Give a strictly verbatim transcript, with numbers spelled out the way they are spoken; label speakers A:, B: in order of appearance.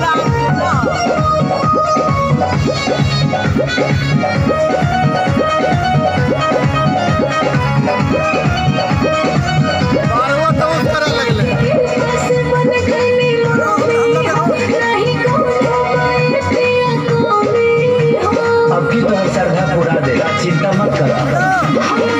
A: अब की तो श्रद्धा पूरा देगा, चिंता मत करो।